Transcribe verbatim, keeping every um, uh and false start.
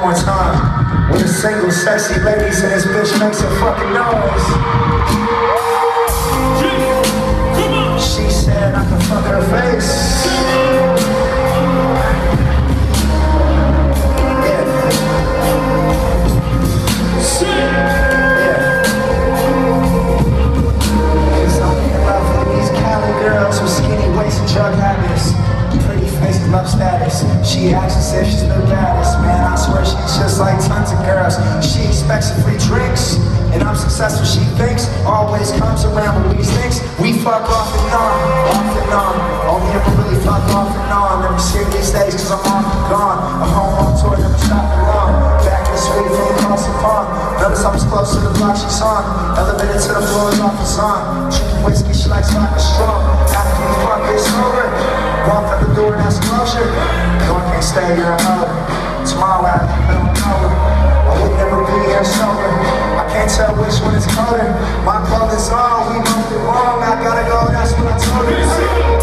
more time. With a single sexy ladies and this bitch makes a fucking noise. She said I can fuck her face. Drug habits, pretty face, love status. She acts as if she's the baddest. Man, I swear she's just like tons of girls. She expects free drinks, and I'm successful, she thinks. Always comes around with these things. We fuck off and on, off and on. Only ever really fuck off and on. Never see these days cause I'm off and gone. I'm home on tour, never stopping long. Back this week from across the pond. Notice I was close to the block she's on. Elevated to the floor, off the sun. Drinking whiskey, she likes vodka strong. After we fuck, it's over. Walk out the door, that's closure. No, I can't stay here alone. Tomorrow I don't know. I would never be here sober. I can't tell which one is colder. My clothing's on, we both did wrong. I gotta go, that's what I told her.